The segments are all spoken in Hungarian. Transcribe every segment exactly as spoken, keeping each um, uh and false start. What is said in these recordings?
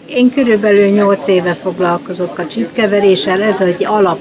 Én körülbelül nyolc éve foglalkozok a csipkeveréssel, ez egy alap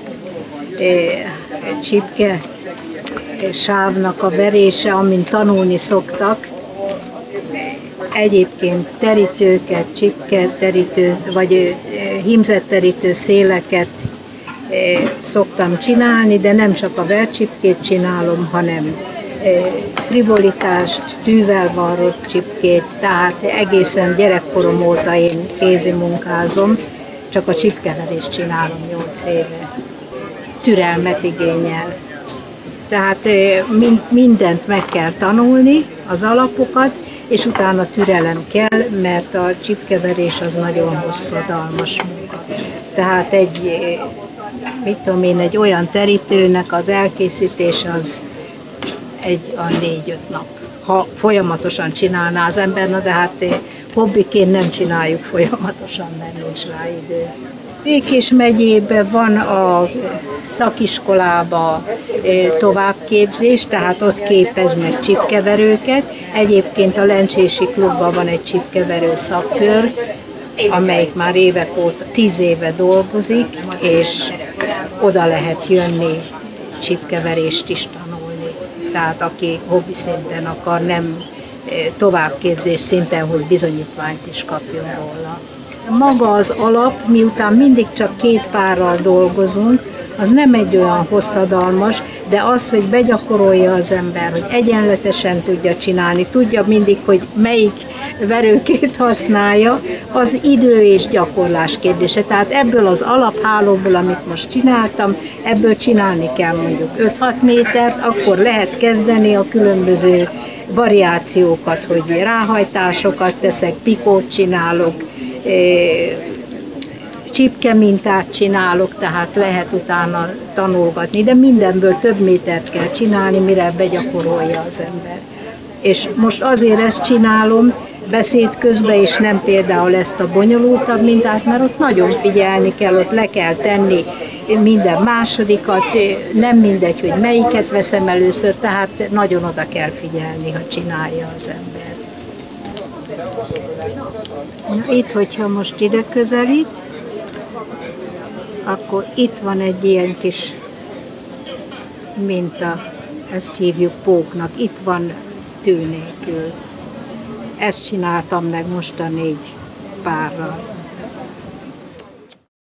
csipke sávnak a verése, amin tanulni szoktak. Egyébként terítőket, csipketerítő vagy hímzetterítő széleket szoktam csinálni, de nem csak a vercsipkét csinálom, hanem frivolitást, tűvel varrott csipkét, tehát egészen gyerekkorom óta én kézi munkázom, csak a csipkeverést csinálom nyolc éve. Türelmet igényel. Tehát mindent meg kell tanulni, az alapokat, és utána türelem kell, mert a csipkeverés az nagyon hosszadalmas munka. Tehát egy, mit tudom én, egy olyan terítőnek az elkészítése az egy a négy-öt nap. Ha folyamatosan csinálná az ember, na de hát hobbiként nem csináljuk folyamatosan, mert nincs rá idő. Békés megyében van a szakiskolában továbbképzés, tehát ott képeznek csipkeverőket. Egyébként a Lencsési Klubban van egy csipkeverő szakkör, amelyik már évek óta, tíz éve dolgozik, és oda lehet jönni csipkeverést is tanulni. Tehát aki hobbi szinten akar, nem továbbképzés szinten, hogy bizonyítványt is kapjon róla. Maga az alap, miután mindig csak két párral dolgozunk, az nem egy olyan hosszadalmas, de az, hogy begyakorolja az ember, hogy egyenletesen tudja csinálni, tudja mindig, hogy melyik verőkét használja, az idő és gyakorlás kérdése. Tehát ebből az alaphálóból, amit most csináltam, ebből csinálni kell mondjuk öt-hat métert, akkor lehet kezdeni a különböző variációkat, hogy ráhajtásokat teszek, pikót csinálok, csipke mintát csinálok, tehát lehet utána tanulgatni, de mindenből több métert kell csinálni, mire begyakorolja az ember. És most azért ezt csinálom beszéd közben, és nem például ezt a bonyolultabb mintát, mert ott nagyon figyelni kell, ott le kell tenni minden másodikat, nem mindegy, hogy melyiket veszem először, tehát nagyon oda kell figyelni, ha csinálja az ember. Na, itt, hogyha most ide közelít, akkor itt van egy ilyen kis minta, ezt hívjuk póknak, itt van tű nélkül. Ezt csináltam meg most a négy párral.